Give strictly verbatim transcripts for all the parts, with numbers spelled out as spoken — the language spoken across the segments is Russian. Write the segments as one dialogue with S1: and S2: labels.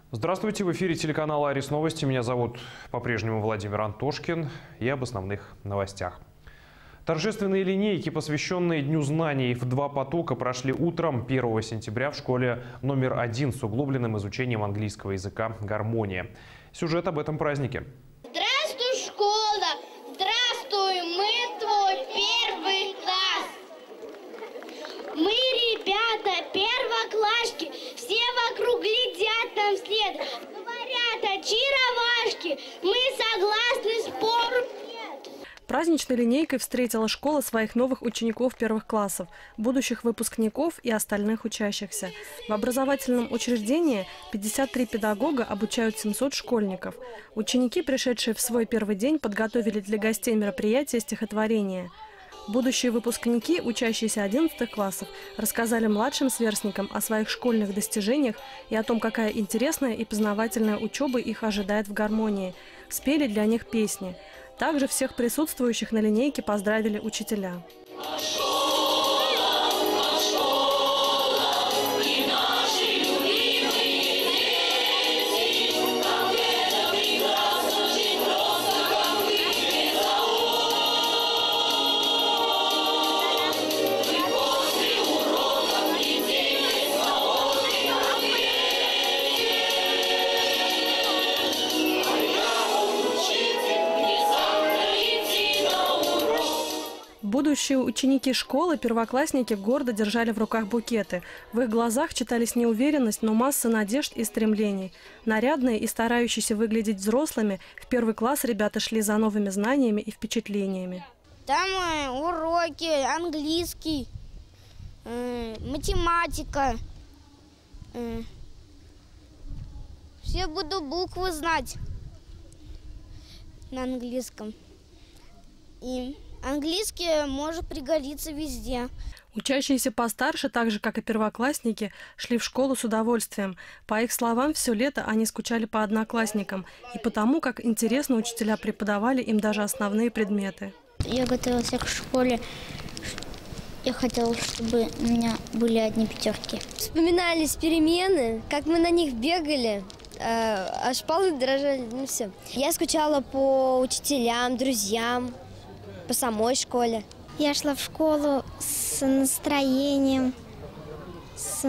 S1: Здравствуйте, в эфире телеканала «Арис Новости». Меня зовут по-прежнему Владимир Антошкин. И об основных новостях. Торжественные линейки, посвященные Дню знаний в два потока, прошли утром первого сентября в школе номер один с углубленным изучением английского языка «Гармония». Сюжет об этом празднике.
S2: Здравствуй, школа! Здравствуй, мы твой первый класс! Мы, ребята, первоклашки, все вокруг глядят нам вслед. Говорят, очаровашки, мы согласны, спору нет.
S3: Праздничной линейкой встретила школа своих новых учеников первых классов, будущих выпускников и остальных учащихся. В образовательном учреждении пятьдесят три педагога обучают семьсот школьников. Ученики, пришедшие в свой первый день, подготовили для гостей мероприятия стихотворения. Будущие выпускники, учащиеся одиннадцатых классов, рассказали младшим сверстникам о своих школьных достижениях и о том, какая интересная и познавательная учеба их ожидает в гармонии. Спели для них песни. Также всех присутствующих на линейке поздравили учителя. Будущие ученики школы, первоклассники гордо держали в руках букеты. В их глазах читались неуверенность, но масса надежд и стремлений. Нарядные и старающиеся выглядеть взрослыми, в первый класс ребята шли за новыми знаниями и впечатлениями.
S2: Там э, уроки, английский, э, математика. Э, все буду буквы знать на английском. И английский может пригодиться везде.
S3: Учащиеся постарше, так же как и первоклассники, шли в школу с удовольствием. По их словам, все лето они скучали по одноклассникам и потому, как интересно учителя преподавали им даже основные предметы.
S4: Я готовилась к школе. Я хотела, чтобы у меня были одни пятерки.
S5: Вспоминались перемены, как мы на них бегали. Аж полы дрожали, ну все. Я скучала по учителям, друзьям, по самой школе.
S4: Я шла в школу с настроением, с,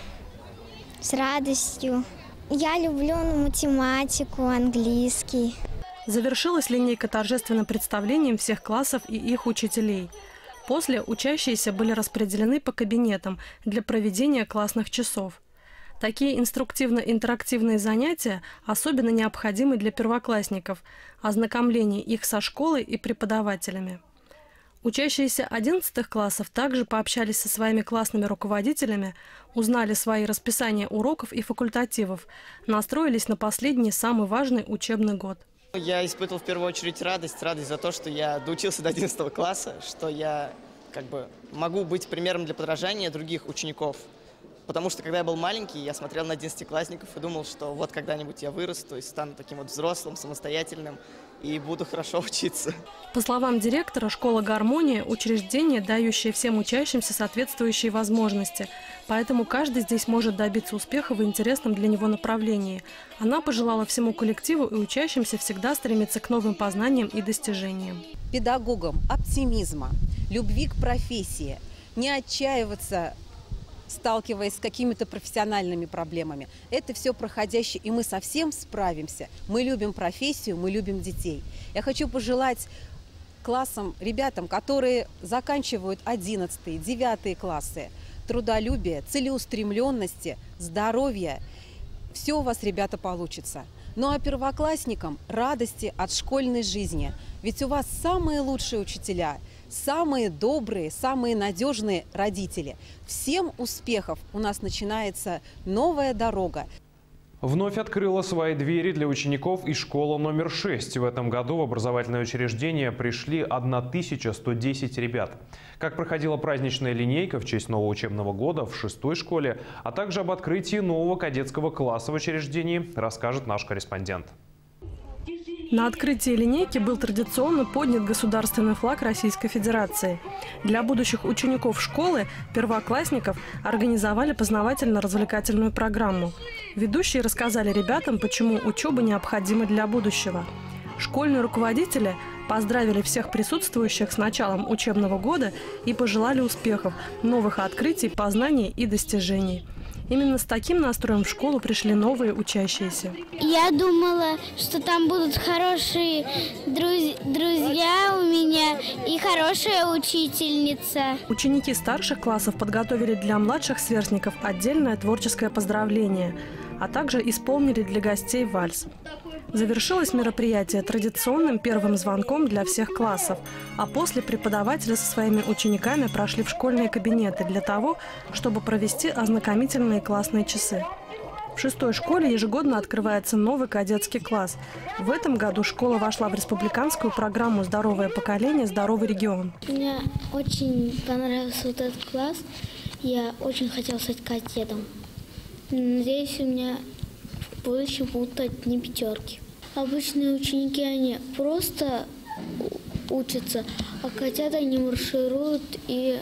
S4: с радостью. Я люблю математику, английский.
S3: Завершилась линейка торжественным представлением всех классов и их учителей. После учащиеся были распределены по кабинетам для проведения классных часов. Такие инструктивно-интерактивные занятия особенно необходимы для первоклассников, ознакомление их со школой и преподавателями. Учащиеся одиннадцатых классов также пообщались со своими классными руководителями, узнали свои расписания уроков и факультативов, настроились на последний, самый важный учебный год.
S6: Я испытывал в первую очередь радость, радость за то, что я доучился до одиннадцатого класса, что я как бы могу быть примером для подражания других учеников. Потому что, когда я был маленький, я смотрел на одиннадцатиклассников и думал, что вот когда-нибудь я вырасту и стану таким вот взрослым, самостоятельным и буду хорошо учиться.
S3: По словам директора, школа «Гармония» – учреждение, дающее всем учащимся соответствующие возможности. Поэтому каждый здесь может добиться успеха в интересном для него направлении. Она пожелала всему коллективу и учащимся всегда стремиться к новым познаниям и достижениям.
S7: Педагогам оптимизма, любви к профессии, не отчаиваться, сталкиваясь с какими-то профессиональными проблемами. Это все проходящее, и мы совсем справимся. Мы любим профессию, мы любим детей. Я хочу пожелать классам, ребятам, которые заканчивают одиннадцатые, девятые классы, трудолюбия, целеустремленности, здоровья. Все у вас, ребята, получится. Ну а первоклассникам радости от школьной жизни. Ведь у вас самые лучшие учителя, самые добрые, самые надежные родители. Всем успехов! У нас начинается новая дорога.
S1: Вновь открыла свои двери для учеников и школа номер шесть. В этом году в образовательное учреждение пришли тысяча сто десять ребят. Как проходила праздничная линейка в честь нового учебного года в шестой школе, а также об открытии нового кадетского класса в учреждении, расскажет наш корреспондент.
S3: На открытии линейки был традиционно поднят государственный флаг Российской Федерации. Для будущих учеников школы, первоклассников, организовали познавательно-развлекательную программу. Ведущие рассказали ребятам, почему учеба необходима для будущего. Школьные руководители поздравили всех присутствующих с началом учебного года и пожелали успехов, новых открытий, познаний и достижений. Именно с таким настроем в школу пришли новые учащиеся.
S2: Я думала, что там будут хорошие друз- друзья у меня и хорошая учительница.
S3: Ученики старших классов подготовили для младших сверстников отдельное творческое поздравление, а также исполнили для гостей вальс. Завершилось мероприятие традиционным первым звонком для всех классов, а после преподаватели со своими учениками прошли в школьные кабинеты для того, чтобы провести ознакомительные классные часы. В шестой школе ежегодно открывается новый кадетский класс. В этом году школа вошла в республиканскую программу «Здоровое поколение. Здоровый регион».
S4: Мне очень понравился вот этот класс. Я очень хотела стать кадетом. Надеюсь, у меня в будущем будут одни пятерки. Обычные ученики, они просто учатся, а кадеты они маршируют и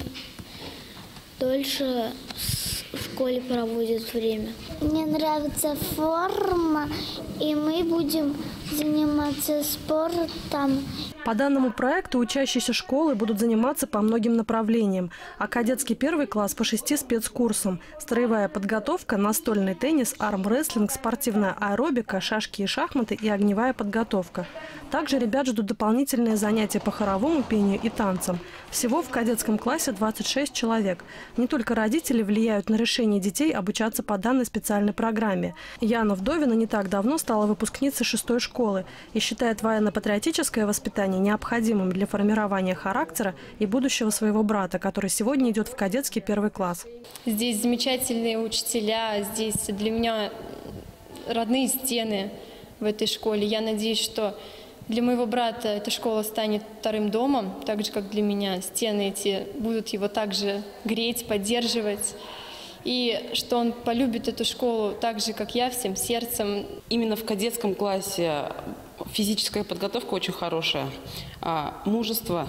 S4: дольше в школе проводят время.
S2: Мне нравится форма, и мы будем заниматься спортом.
S3: По данному проекту учащиеся школы будут заниматься по многим направлениям, а кадетский первый класс по шести спецкурсам: строевая подготовка, настольный теннис, армрестлинг, спортивная аэробика, шашки и шахматы и огневая подготовка. Также ребят ждут дополнительные занятия по хоровому пению и танцам. Всего в кадетском классе двадцать шесть человек. Не только родители влияют на решение детей обучаться по данной специальной программе. Яна Вдовина не так давно стала выпускницей шестой школы и считает военно-патриотическое воспитание необходимым для формирования характера и будущего своего брата, который сегодня идет в кадетский первый класс.
S8: Здесь замечательные учителя, здесь для меня родные стены в этой школе. Я надеюсь, что для моего брата эта школа станет вторым домом, так же, как для меня. Стены эти будут его также греть, поддерживать. И что он полюбит эту школу так же, как я, всем сердцем.
S9: Именно в кадетском классе физическая подготовка очень хорошая, а мужество,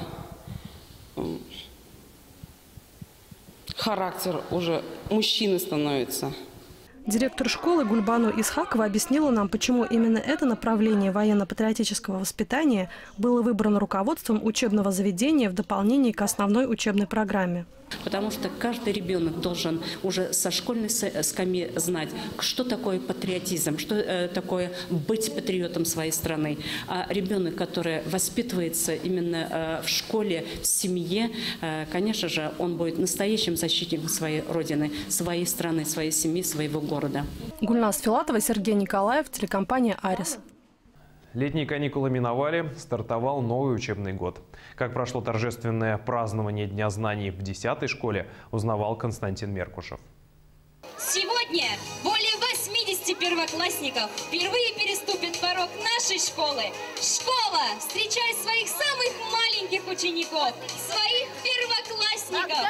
S9: характер уже мужчины становится.
S3: Директор школы Гульбану Исхакова объяснила нам, почему именно это направление военно-патриотического воспитания было выбрано руководством учебного заведения в дополнение к основной учебной программе.
S10: Потому что каждый ребенок должен уже со школьной скамьи знать, что такое патриотизм, что такое быть патриотом своей страны. А ребенок, который воспитывается именно в школе, в семье, конечно же, он будет настоящим защитником своей родины, своей страны, своей семьи, своего города.
S3: Гульнас Филатова, Сергей Николаев, телекомпания «Арис».
S1: Летние каникулы миновали, стартовал новый учебный год. Как прошло торжественное празднование Дня знаний в десятой школе, узнавал Константин Меркушев.
S11: Сегодня более восьмидесяти первоклассников впервые переступят порог нашей школы. Школа встречает своих самых маленьких учеников, своих первоклассников.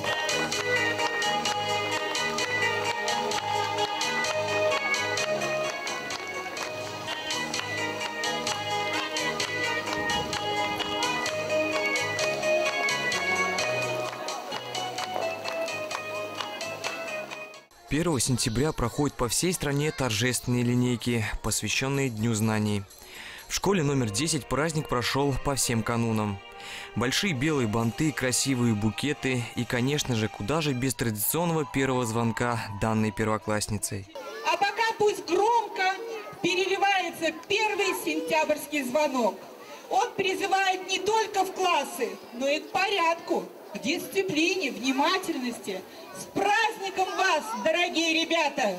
S12: первого сентября проходят по всей стране торжественные линейки, посвященные Дню знаний. В школе номер десять праздник прошел по всем канунам. Большие белые банты, красивые букеты и, конечно же, куда же без традиционного первого звонка данной первоклассницей.
S13: А пока пусть громко переливается первый сентябрьский звонок. Он призывает не только в классы, но и к порядку, к дисциплине, внимательности. С праздником вас, дорогие ребята!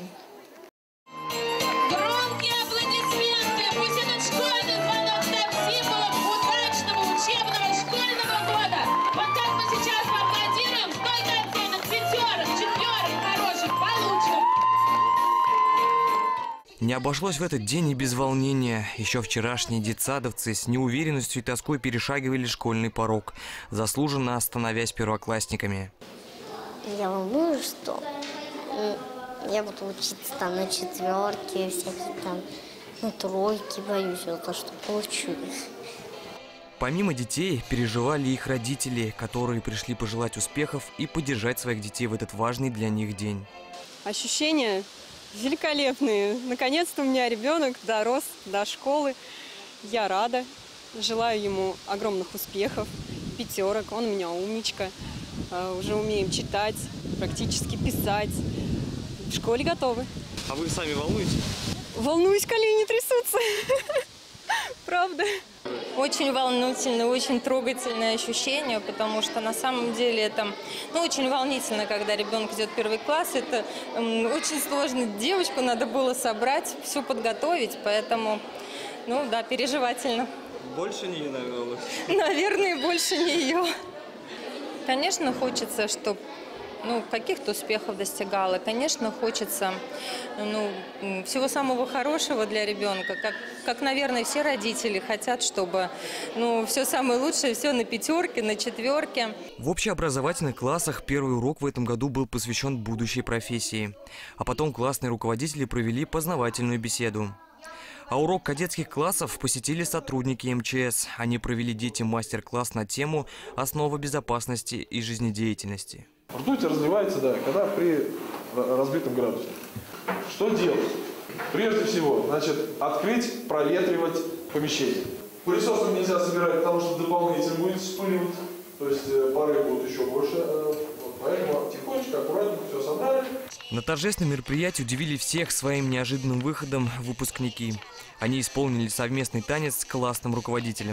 S11: Громкие аплодисменты! Пусть этот школьный звонок став символом удачного учебного школьного года! Вот как мы сейчас поаплодируем, сколько оценок? Пятерок, четверок, хороших, получим!
S12: Не обошлось в этот день и без волнения. Еще вчерашние детсадовцы с неуверенностью и тоской перешагивали школьный порог, заслуженно становясь первоклассниками.
S14: Я волнуюсь, что я буду учиться там на четверке, всякие там на тройке, боюсь, вот то, что получу.
S12: Помимо детей, переживали их родители, которые пришли пожелать успехов и поддержать своих детей в этот важный для них день.
S15: Ощущения великолепные. Наконец-то у меня ребенок дорос до школы. Я рада. Желаю ему огромных успехов, пятерок. Он у меня умничка. Уже умеем читать, практически писать. В школе готовы.
S16: А вы сами волнуетесь?
S15: Волнуюсь, колени трясутся. Правда.
S17: Очень волнительное, очень трогательное ощущение, потому что на самом деле это ну, очень волнительно, когда ребенок идет в первый класс. Это м, очень сложно. Девочку надо было собрать, все подготовить, поэтому, ну да, переживательно.
S16: Больше не ее, наверное, волнует?
S17: Наверное, больше не ее. Конечно, хочется, чтобы ну, каких-то успехов достигала. Конечно, хочется ну, всего самого хорошего для ребенка. Как, как, наверное, все родители хотят, чтобы ну, все самое лучшее, все на пятерке, на четверке.
S12: В общеобразовательных классах первый урок в этом году был посвящен будущей профессии. А потом классные руководители провели познавательную беседу. А урок кадетских классов посетили сотрудники эм че эс. Они провели детям мастер-класс на тему «Основы безопасности и жизнедеятельности».
S18: Ртуть развивается, да, когда при разбитом градусе. Что делать? Прежде всего, значит, открыть, проветривать помещение. Пылесосом нельзя собирать, потому что дополнительно будет вспыливать, то есть пары будут еще больше. Вот, поэтому тихонечко, аккуратненько все собрали.
S12: На торжественном мероприятии удивили всех своим неожиданным выходом выпускники. Они исполнили совместный танец с классным руководителем.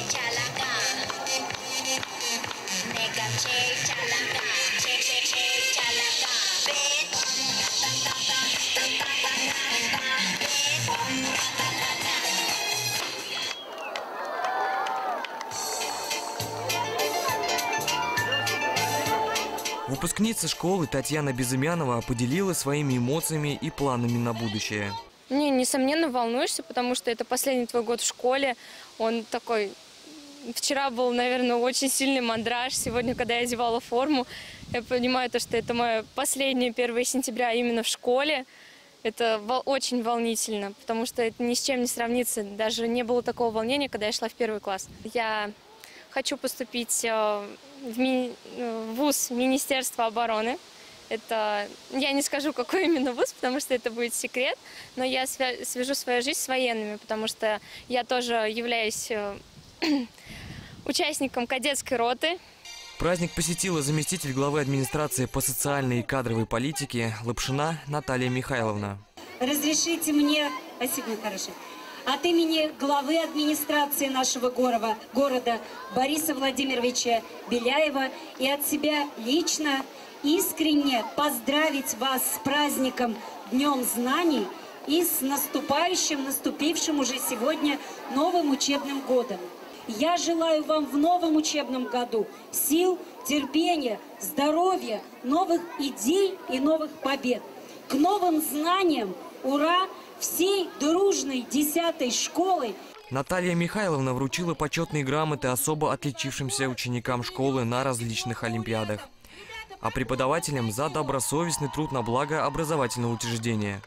S12: Выпускница школы Татьяна Безымянова поделилась своими эмоциями и планами на будущее.
S8: Не, несомненно, волнуешься, потому что это последний твой год в школе. Он такой... Вчера был, наверное, очень сильный мандраж. Сегодня, когда я одевала форму, я понимаю, то, что это мое последнее первое сентября именно в школе. Это очень волнительно, потому что это ни с чем не сравнится. Даже не было такого волнения, когда я шла в первый класс. Я хочу поступить в, ми... в вуз Министерства обороны. Это, я не скажу, какой именно вуз, потому что это будет секрет, но я свя... свяжу свою жизнь с военными, потому что я тоже являюсь участником кадетской роты.
S12: Праздник посетила заместитель главы администрации по социальной и кадровой политике Лапшина Наталья Михайловна.
S19: Разрешите мне, спасибо, хорошо, от имени главы администрации нашего города, города Бориса Владимировича Беляева и от себя лично искренне поздравить вас с праздником Днем знаний и с наступающим, наступившим уже сегодня новым учебным годом. Я желаю вам в новом учебном году сил, терпения, здоровья, новых идей и новых побед. К новым знаниям, ура, всей дружной десятой школы.
S12: Наталья Михайловна вручила почетные грамоты особо отличившимся ученикам школы на различных олимпиадах, а преподавателям за добросовестный труд на благо образовательного учреждения.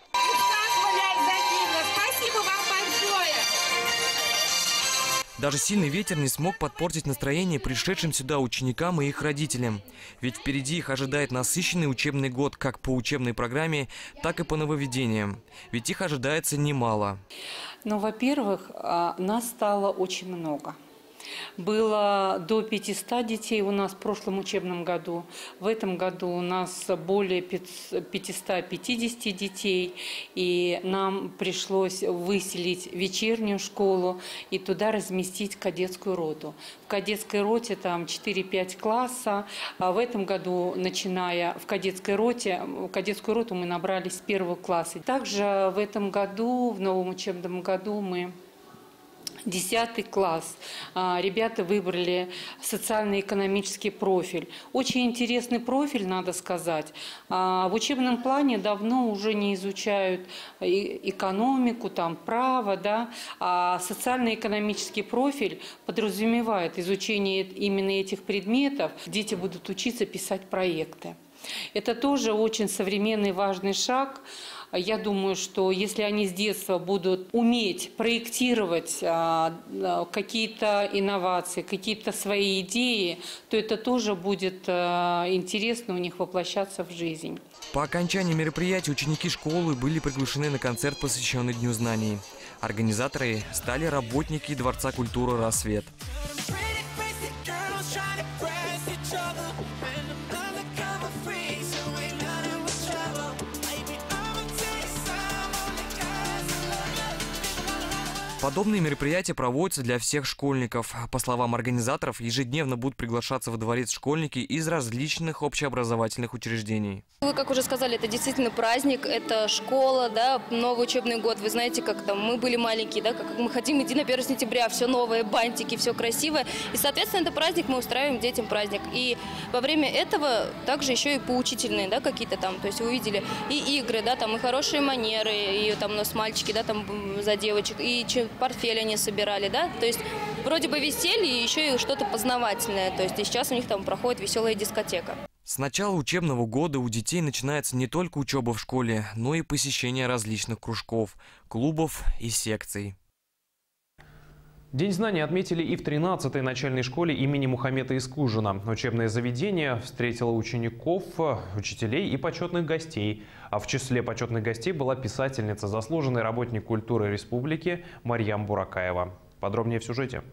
S12: Даже сильный ветер не смог подпортить настроение пришедшим сюда ученикам и их родителям. Ведь впереди их ожидает насыщенный учебный год как по учебной программе, так и по нововведениям. Ведь их ожидается немало.
S20: Ну, во-первых, нас стало очень много. Было до пятисот детей у нас в прошлом учебном году. В этом году у нас более пятисот пятидесяти детей. И нам пришлось выселить вечернюю школу и туда разместить кадетскую роту. В кадетской роте там четыре-пять класса. А в этом году, начиная в кадетской роте, в кадетскую роту мы набрали с первого класса. Также в этом году, в новом учебном году мы... Десятый класс. Ребята выбрали социально-экономический профиль. Очень интересный профиль, надо сказать. В учебном плане давно уже не изучают экономику, там, право, да? А социально-экономический профиль подразумевает изучение именно этих предметов. Дети будут учиться писать проекты. Это тоже очень современный важный шаг. Я думаю, что если они с детства будут уметь проектировать а, какие-то инновации, какие-то свои идеи, то это тоже будет а, интересно у них воплощаться в жизнь.
S12: По окончании мероприятия ученики школы были приглашены на концерт, посвященный Дню знаний. Организаторы стали работники Дворца культуры «Рассвет». Подобные мероприятия проводятся для всех школьников. По словам организаторов, ежедневно будут приглашаться во дворец школьники из различных общеобразовательных учреждений.
S21: Вы, как уже сказали, это действительно праздник, это школа, да, новый учебный год. Вы знаете, как там мы были маленькие, да, как мы хотим идти на первое сентября, все новое, бантики, все красивое. И, соответственно, это праздник, мы устраиваем детям праздник. И во время этого также еще и поучительные, да, какие-то там, то есть вы увидели и игры, да, там и хорошие манеры, и там у нас мальчики, да, там за девочек, и портфель они собирали, да, то есть вроде бы веселье и еще и что-то познавательное, то есть и сейчас у них там проходит веселая дискотека.
S12: С начала учебного года у детей начинается не только учеба в школе, но и посещение различных кружков, клубов и секций.
S1: День знаний отметили и в тринадцатой начальной школе имени Мухаммеда Искужина. Учебное заведение встретило учеников, учителей и почетных гостей. А в числе почетных гостей была писательница, заслуженный работник культуры республики Марьям Буракаева. Подробнее в сюжете.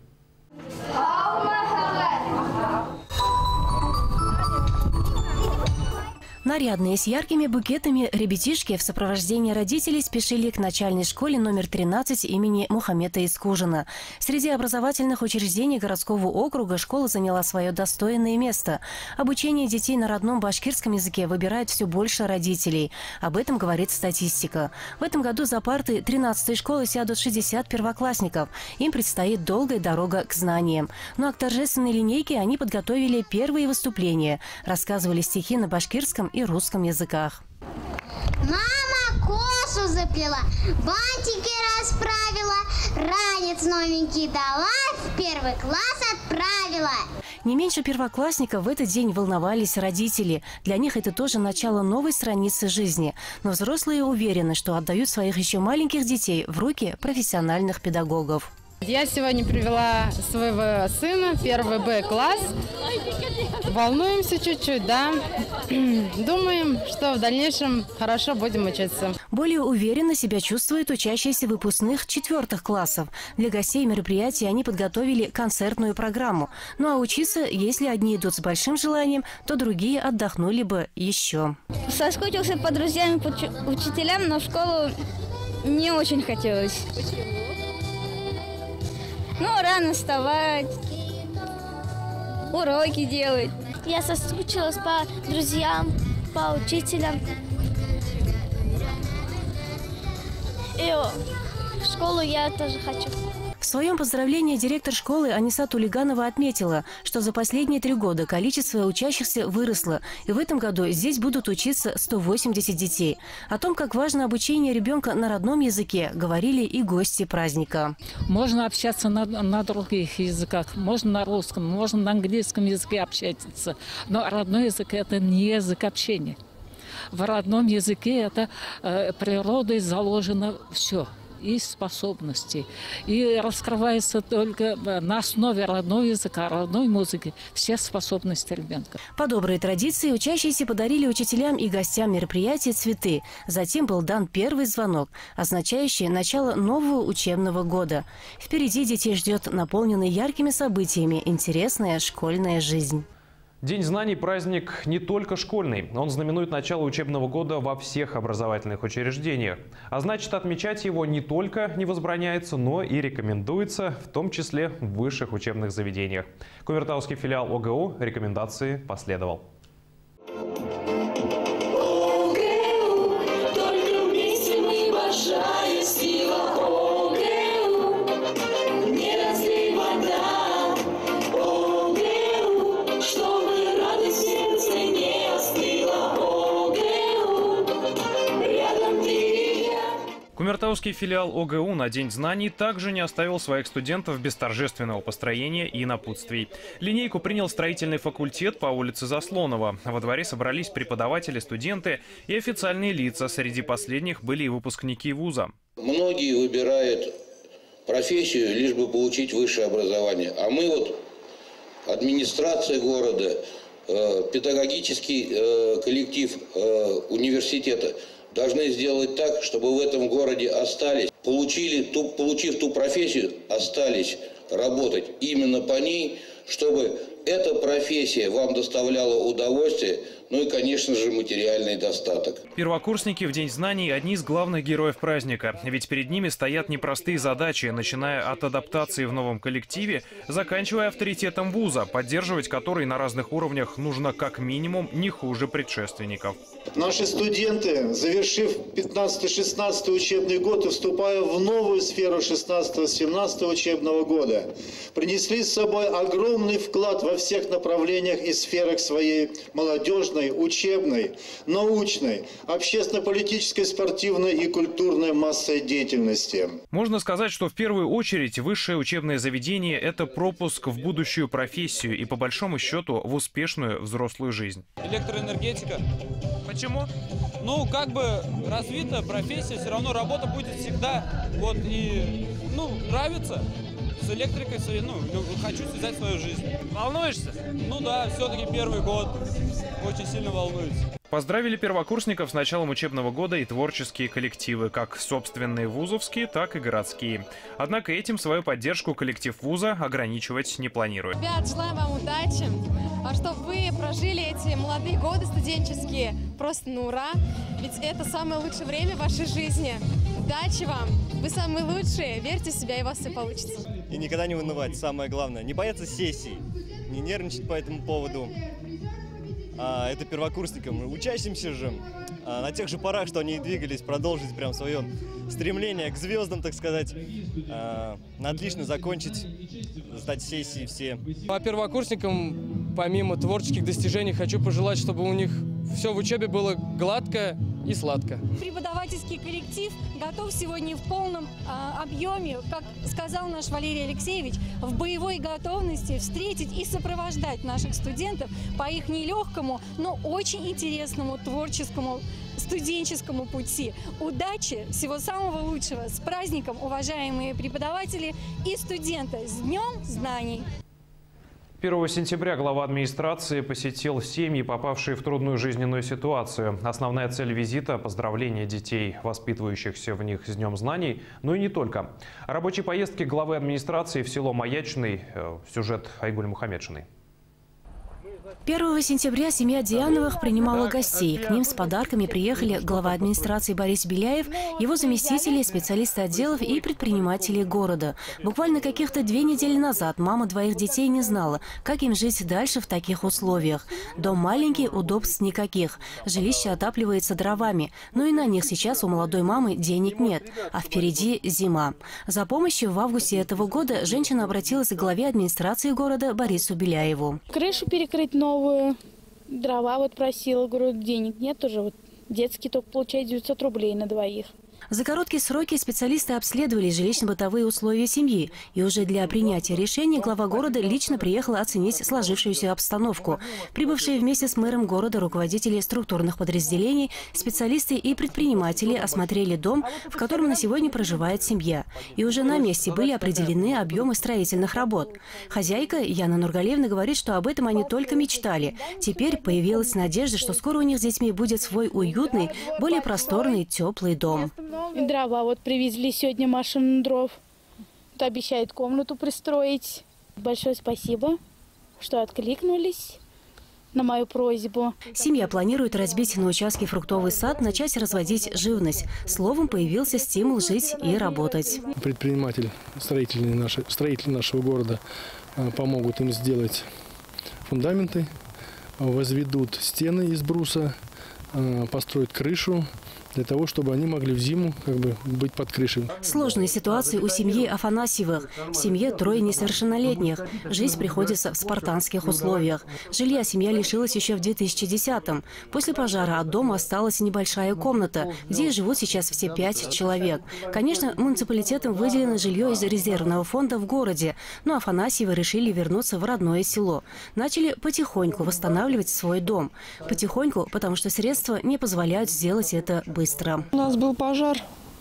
S22: Нарядные, с яркими букетами ребятишки в сопровождении родителей спешили к начальной школе номер тринадцать имени Мухаммеда Искужина. Среди образовательных учреждений городского округа школа заняла свое достойное место. Обучение детей на родном башкирском языке выбирает все больше родителей. Об этом говорит статистика. В этом году за парты тринадцатой школы сядут шестьдесят первоклассников. Им предстоит долгая дорога к знаниям. Ну а к торжественной линейке они подготовили первые выступления. Рассказывали стихи на башкирском и русском языках.
S23: Мама косу заплела, бантики расправила, ранец новенький дала, в первый класс отправила.
S22: Не меньше первоклассников в этот день волновались родители. Для них это тоже начало новой страницы жизни. Но взрослые уверены, что отдают своих еще маленьких детей в руки профессиональных педагогов.
S24: Я сегодня привела своего сына, первый Б класс. Волнуемся чуть-чуть, да. Думаем, что в дальнейшем хорошо будем учиться.
S22: Более уверенно себя чувствуют учащиеся выпускных четвертых классов. Для гостей мероприятия они подготовили концертную программу. Ну а учиться, если одни идут с большим желанием, то другие отдохнули бы еще.
S4: Соскучился по друзьям, по учителям, но в школу не очень хотелось. Ну, рано вставать, уроки делать.
S2: Я соскучилась по друзьям, по учителям. И в школу я тоже хочу.
S22: В своем поздравлении директор школы Аниса Тулиганова отметила, что за последние три года количество учащихся выросло, и в этом году здесь будут учиться сто восемьдесят детей. О том, как важно обучение ребенка на родном языке, говорили и гости праздника.
S25: Можно общаться на, на других языках, можно на русском, можно на английском языке общаться, но родной язык – это не язык общения. В родном языке это э, природой заложено все. И способности. И раскрывается только на основе родного языка, родной музыки все способности ребенка.
S22: По доброй традиции учащиеся подарили учителям и гостям мероприятия цветы. Затем был дан первый звонок, означающий начало нового учебного года. Впереди детей ждет наполненный яркими событиями интересная школьная жизнь.
S1: День знаний – праздник не только школьный. Он знаменует начало учебного года во всех образовательных учреждениях. А значит, отмечать его не только не возбраняется, но и рекомендуется, в том числе в высших учебных заведениях. Кумертауский филиал ОГУ рекомендации последовал. Беляевский филиал О Г У на День знаний также не оставил своих студентов без торжественного построения и напутствий. Линейку принял строительный факультет по улице Заслонова. Во дворе собрались преподаватели, студенты и официальные лица. Среди последних были и выпускники вуза.
S5: Многие выбирают профессию, лишь бы получить высшее образование. А мы вот, администрация города, э, педагогический э, коллектив э, университета, должны сделать так, чтобы в этом городе остались, получили ту, получив ту профессию, остались работать именно по ней, чтобы эта профессия вам доставляла удовольствие, ну и, конечно же, материальный достаток.
S1: Первокурсники в День знаний – одни из главных героев праздника. Ведь перед ними стоят непростые задачи, начиная от адаптации в новом коллективе, заканчивая авторитетом вуза, поддерживать который на разных уровнях нужно как минимум не хуже предшественников.
S6: Наши студенты, завершив пятнадцатый-шестнадцатый учебный год и вступая в новую сферу шестнадцатого-семнадцатого учебного года, принесли с собой огромный вклад во всех направлениях и сферах своей молодежной, учебной, научной, общественно-политической, спортивной и культурной массой деятельности.
S1: Можно сказать, что в первую очередь высшее учебное заведение – это пропуск в будущую профессию и, по большому счету, в успешную взрослую жизнь.
S7: Электроэнергетика.
S1: Почему?
S7: Ну, как бы развита профессия, все равно работа будет всегда. Вот, и, ну, нравится. С электрикой, ну, хочу связать свою жизнь.
S1: Волнуешься?
S7: Ну да, все-таки первый год. Очень сильно волнуюсь.
S1: Поздравили первокурсников с началом учебного года и творческие коллективы, как собственные вузовские, так и городские. Однако этим свою поддержку коллектив вуза ограничивать не планирует.
S9: Ребят, желаем вам удачи, чтобы вы прожили эти молодые годы студенческие просто на ура. Ведь это самое лучшее время в вашей жизни. Удачи вам! Вы самые лучшие, верьте в себя, и у вас все получится.
S10: И никогда не унывать, самое главное. Не бояться сессий, не нервничать по этому поводу. А, это первокурсникам, учащимся же, а, на тех же парах, что они двигались, продолжить прям свое стремление к звездам, так сказать, а, на отлично закончить, сдать сессии все.
S7: А первокурсникам, помимо творческих достижений, хочу пожелать, чтобы у них все в учебе было гладко и сладко.
S26: Преподавательский коллектив готов сегодня в полном а, объеме, как сказал наш Валерий Алексеевич, в боевой готовности встретить и сопровождать наших студентов по их нелегкому, но очень интересному творческому студенческому пути. Удачи, всего самого лучшего. С праздником, уважаемые преподаватели и студенты! С Днем знаний!
S1: первого сентября глава администрации посетил семьи, попавшие в трудную жизненную ситуацию. Основная цель визита – поздравление детей, воспитывающихся в них с Днем знаний, но и не только. О рабочей поездке главы администрации в село Маячный. Сюжет Айгуль Мухаммедшиной.
S22: первого сентября семья Диановых принимала гостей. К ним с подарками приехали глава администрации Борис Беляев, его заместители, специалисты отделов и предприниматели города. Буквально каких-то две недели назад мама двоих детей не знала, как им жить дальше в таких условиях. Дом маленький, удобств никаких. Жилище отапливается дровами. Но и на них сейчас у молодой мамы денег нет. А впереди зима. За помощью в августе этого года женщина обратилась к главе администрации города Борису Беляеву.
S27: Крышу перекрыть новую, дрова вот просила, говорю, денег нет уже, вот детский только получает девятьсот рублей на двоих.
S22: За короткие сроки специалисты обследовали жилищно-бытовые условия семьи. И уже для принятия решения глава города лично приехала оценить сложившуюся обстановку. Прибывшие вместе с мэром города руководители структурных подразделений, специалисты и предприниматели осмотрели дом, в котором на сегодня проживает семья. И уже на месте были определены объемы строительных работ. Хозяйка Яна Нургалевна говорит, что об этом они только мечтали. Теперь появилась надежда, что скоро у них с детьми будет свой уютный, более просторный, теплый дом.
S27: И дрова вот привезли сегодня, машину дров. Вот обещают комнату пристроить. Большое спасибо, что откликнулись на мою просьбу.
S22: Семья планирует разбить на участке фруктовый сад, начать разводить живность. Словом, появился стимул жить и работать.
S28: Предприниматели, строители, наши, строители нашего города помогут им сделать фундаменты, возведут стены из бруса, построят крышу. для того, чтобы они могли в зиму как бы быть под крышей.
S22: Сложные ситуации у семьи Афанасьевых. В семье трое несовершеннолетних. Жизнь приходится в спартанских условиях. Жилья семья лишилась еще в две тысячи десятом. После пожара от дома осталась небольшая комната, где и живут сейчас все пять человек. Конечно, муниципалитетом выделено жилье из резервного фонда в городе, но Афанасьевы решили вернуться в родное село. Начали потихоньку восстанавливать свой дом. Потихоньку, потому что средства не позволяют сделать это быстро. Быстро.
S3: У нас был пожар,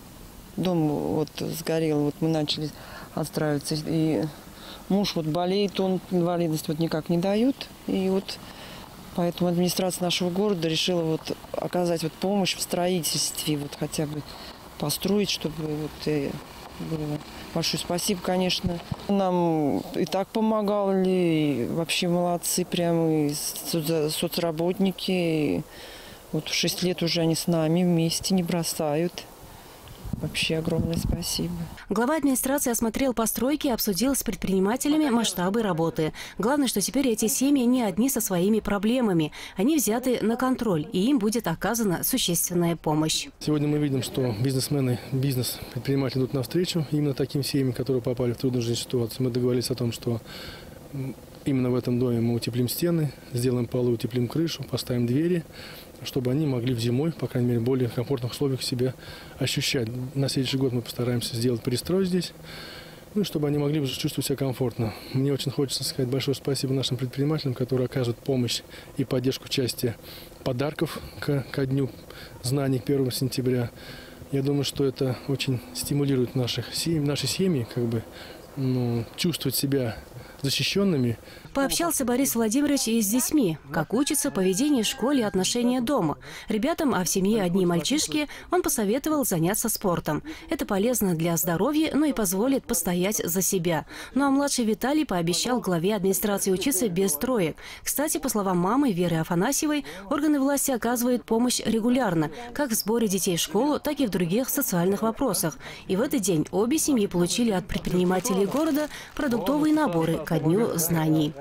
S3: дом вот сгорел, вот мы начали отстраиваться, и муж вот болеет, он инвалидность вот никак не дают, и вот поэтому администрация нашего города решила вот оказать вот помощь в строительстве, вот хотя бы построить, чтобы вот и было. Большое спасибо, конечно. Нам и так помогали, и вообще молодцы, прямо и соцработники. И вот шесть лет уже они с нами вместе, не бросают. Вообще огромное спасибо.
S22: Глава администрации осмотрел постройки и обсудил с предпринимателями масштабы работы. Главное, что теперь эти семьи не одни со своими проблемами. Они взяты на контроль, и им будет оказана существенная помощь.
S28: Сегодня мы видим, что бизнесмены, бизнес-предприниматели идут навстречу именно таким семьям, которые попали в трудную жизненную ситуацию. Мы договорились о том, что именно в этом доме мы утеплим стены, сделаем полы, утеплим крышу, поставим двери, чтобы они могли в зимой, по крайней мере, в более комфортных условиях себя ощущать. На следующий год мы постараемся сделать перестрой здесь, ну, чтобы они могли чувствовать себя комфортно. Мне очень хочется сказать большое спасибо нашим предпринимателям, которые оказывают помощь и поддержку в части подарков к, ко Дню знаний первого сентября. Я думаю, что это очень стимулирует наших семь, наши семьи как бы, ну, чувствовать себя защищенными.
S22: Пообщался Борис Владимирович и с детьми, как учится поведение в школе и отношения дома. Ребятам, а в семье одни мальчишки, он посоветовал заняться спортом. Это полезно для здоровья, но и позволит постоять за себя. Ну а младший Виталий пообещал главе администрации учиться без троек. Кстати, по словам мамы Веры Афанасьевой, органы власти оказывают помощь регулярно, как в сборе детей в школу, так и в других социальных вопросах. И в этот день обе семьи получили от предпринимателей города продуктовые наборы ко Дню знаний.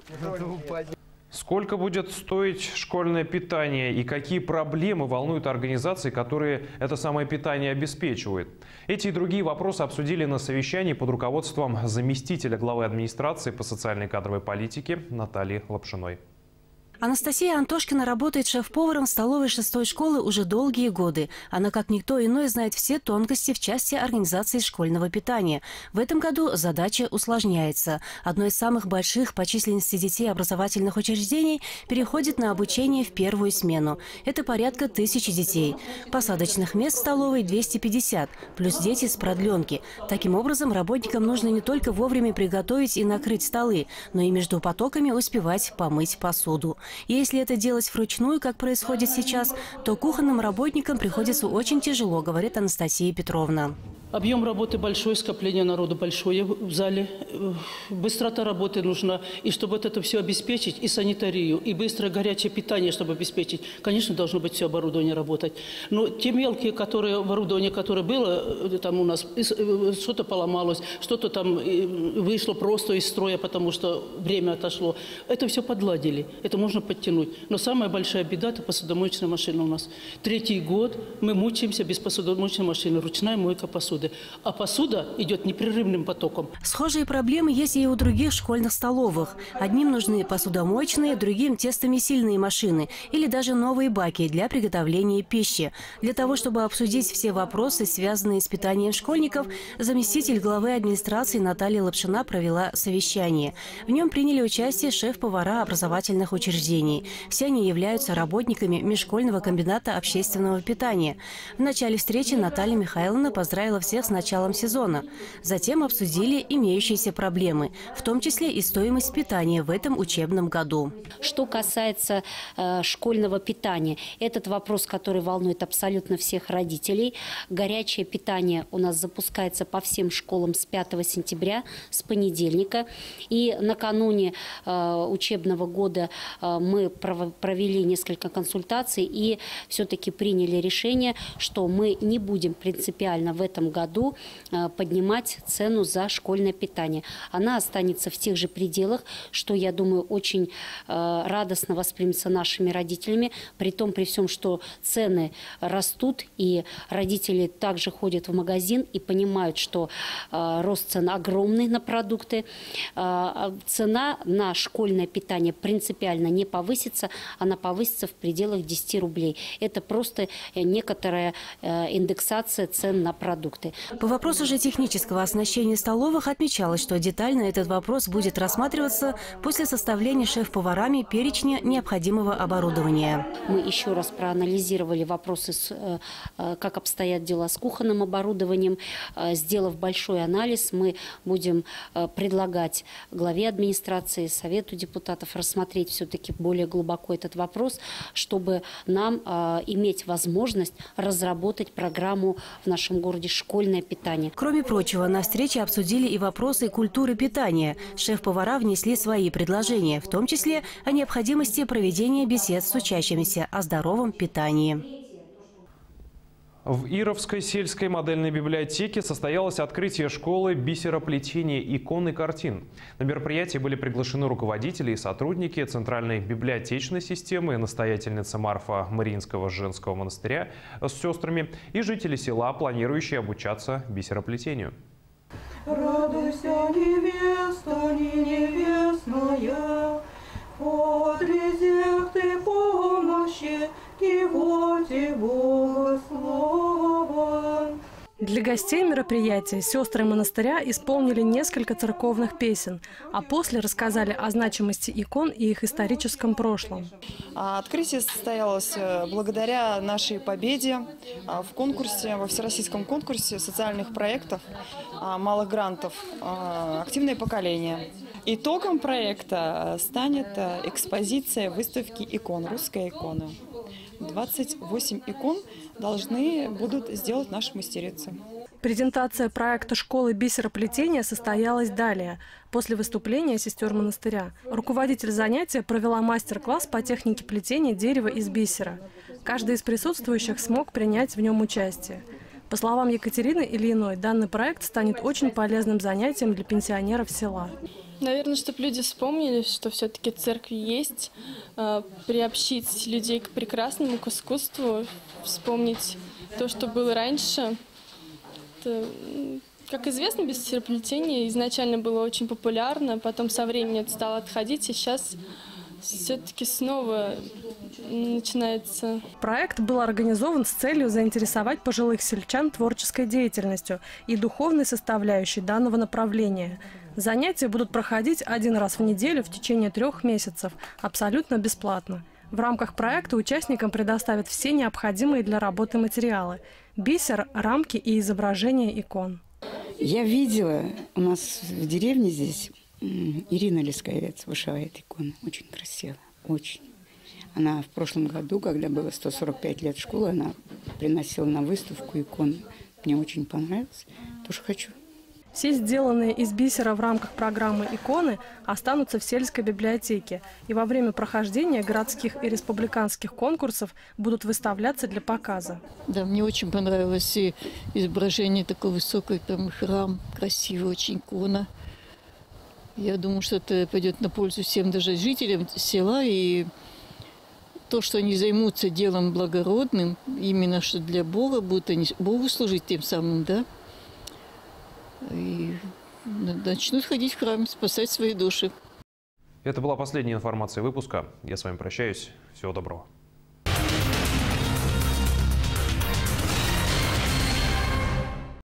S1: Сколько будет стоить школьное питание и какие проблемы волнуют организации, которые это самое питание обеспечивают? Эти и другие вопросы обсудили на совещании под руководством заместителя главы администрации по социальной и кадровой политике Натальи Лапшиной.
S22: Анастасия Антошкина работает шеф-поваром в столовой шестой школы уже долгие годы. Она, как никто иной, знает все тонкости в части организации школьного питания. В этом году задача усложняется. Одно из самых больших по численности детей образовательных учреждений переходит на обучение в первую смену. Это порядка тысячи детей. Посадочных мест в столовой двести пятьдесят, плюс дети с продленки. Таким образом, работникам нужно не только вовремя приготовить и накрыть столы, но и между потоками успевать помыть посуду. И если это делать вручную, как происходит сейчас, то кухонным работникам приходится очень тяжело, говорит Анастасия Петровна.
S11: Объем работы большой, скопление народу большое в зале. Быстрота работы нужна. И чтобы вот это все обеспечить, и санитарию, и быстрое горячее питание, чтобы обеспечить, конечно, должно быть все оборудование работать. Но те мелкие которые, оборудование, которое было там у нас, что-то поломалось, что-то там вышло просто из строя, потому что время отошло. Это все подладили, это можно подтянуть. Но самая большая беда – это посудомоечная машина у нас. Третий год мы мучаемся без посудомоечной машины, ручная мойка посуды. А посуда идет непрерывным потоком.
S22: Схожие проблемы есть и у других школьных столовых. Одним нужны посудомоечные, другим тестомесильные машины или даже новые баки для приготовления пищи. Для того, чтобы обсудить все вопросы, связанные с питанием школьников, заместитель главы администрации Наталья Лапшина провела совещание. В нем приняли участие шеф-повара образовательных учреждений. Все они являются работниками межшкольного комбината общественного питания. В начале встречи Наталья Михайловна поздравила всех с началом сезона. Затем обсудили имеющиеся проблемы, в том числе и стоимость питания в этом учебном году.
S19: Что касается э, школьного питания, этот вопрос, который волнует абсолютно всех родителей. Горячее питание у нас запускается по всем школам с пятого сентября, с понедельника. И накануне э, учебного года э, мы провели несколько консультаций и все-таки приняли решение, что мы не будем принципиально в этом году году поднимать цену за школьное питание. Она останется в тех же пределах, что, я думаю, очень радостно воспримется нашими родителями, при том, при всем, что цены растут, и родители также ходят в магазин и понимают, что рост цен огромный на продукты. Цена на школьное питание принципиально не повысится, она повысится в пределах десяти рублей. Это просто некоторая индексация цен на продукты.
S22: По вопросу же технического оснащения столовых отмечалось, что детально этот вопрос будет рассматриваться после составления шеф-поварами перечня необходимого оборудования.
S19: Мы еще раз проанализировали вопросы, с, как обстоят дела с кухонным оборудованием. Сделав большой анализ, мы будем предлагать главе администрации, Совету депутатов рассмотреть все-таки более глубоко этот вопрос, чтобы нам иметь возможность разработать программу в нашем городе «Школьное питание».
S22: Кроме прочего, на встрече обсудили и вопросы культуры питания. Шеф-повара внесли свои предложения, в том числе о необходимости проведения бесед с учащимися о здоровом питании.
S1: В Ировской сельской модельной библиотеке состоялось открытие школы бисероплетения икон и картин. На мероприятии были приглашены руководители и сотрудники Центральной библиотечной системы, настоятельница Марфа Мариинского женского монастыря с сестрами и жители села, планирующие обучаться бисероплетению.
S8: Радуйся, невеста, не невестная, подле ты помощи, его тебе Бога слава.
S13: Для гостей мероприятия сестры монастыря исполнили несколько церковных песен, а после рассказали о значимости икон и их историческом прошлом.
S3: Открытие состоялось благодаря нашей победе в конкурсе, во всероссийском конкурсе социальных проектов, малых грантов «Активное поколение». Итогом проекта станет экспозиция выставки икон, русская икона. двадцать восемь икон должны будут сделать наши мастерицы.
S13: Презентация проекта школы бисероплетения состоялась далее, после выступления сестер монастыря. Руководитель занятия провела мастер-класс по технике плетения дерева из бисера. Каждый из присутствующих смог принять в нем участие. По словам Екатерины Ильиной, данный проект станет очень полезным занятием для пенсионеров села.
S14: Наверное, чтобы люди вспомнили, что все-таки церкви есть, приобщить людей к прекрасному, к искусству, вспомнить то, что было раньше. Это, как известно, бисероплетение изначально было очень популярно, потом со временем это стало отходить, и сейчас все-таки снова начинается.
S13: Проект был организован с целью заинтересовать пожилых сельчан творческой деятельностью и духовной составляющей данного направления. Занятия будут проходить один раз в неделю в течение трех месяцев, абсолютно бесплатно. В рамках проекта участникам предоставят все необходимые для работы материалы – бисер, рамки и изображения икон.
S15: Я видела, у нас в деревне здесь Ирина Лесковец вышивает иконы. Очень красиво, очень. Она в прошлом году, когда было сто сорок пять лет школы, она приносила на выставку иконы. Мне очень понравилось, тоже хочу.
S13: Все сделанные из бисера в рамках программы «Иконы» останутся в сельской библиотеке и во время прохождения городских и республиканских конкурсов будут выставляться для показа.
S16: Да, мне очень понравилось и изображение такой высокой, там храм, красивый очень, икона. Я думаю, что это пойдет на пользу всем, даже жителям села, и то, что они займутся делом благородным, именно что для Бога будут они Богу служить тем самым, да. И начнут ходить в храм, спасать свои души.
S1: Это была последняя информация выпуска. Я с вами прощаюсь. Всего доброго.